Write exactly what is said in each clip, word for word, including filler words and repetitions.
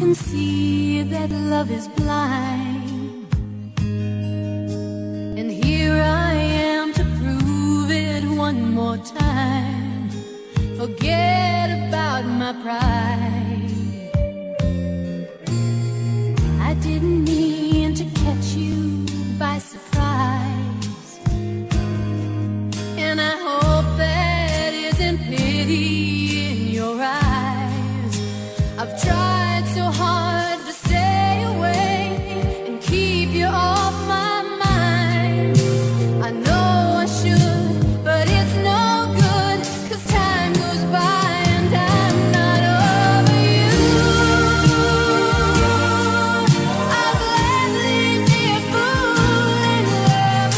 can see that love is blind, and here I am to prove it one more time. Forget about my pride. I didn't mean to catch you by surprise, and I hope that isn't pity in your eyes. I've tried so hard to stay away and keep you off my mind. I know I should, but it's no good, 'cause time goes by and I'm not over you. I'll gladly be a fool in love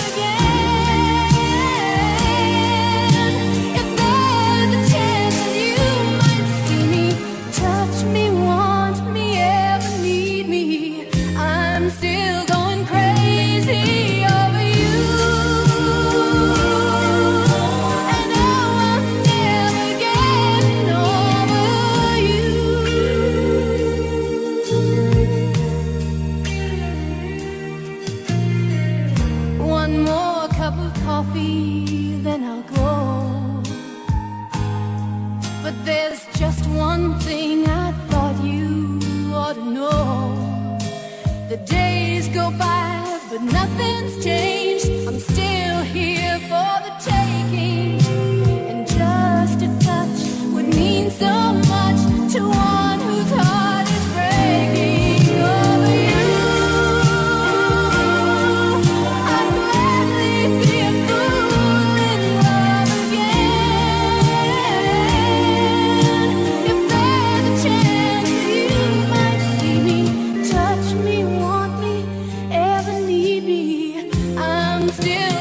again. If there's a chance that you might see me, touch me, want me, ever need me, I'm still going crazy over you. And no, I'm never getting over you. One more cup of coffee, then I'll go. But there's just one thing I thought you ought to know. The days go by, but nothing's changed. I'm still here for the taking, and just a touch would mean so much to one whose heart is breaking over you. I'd gladly be a fool in love again. If there's a chance that you might see me, touch me, want me, ever need me, I'm still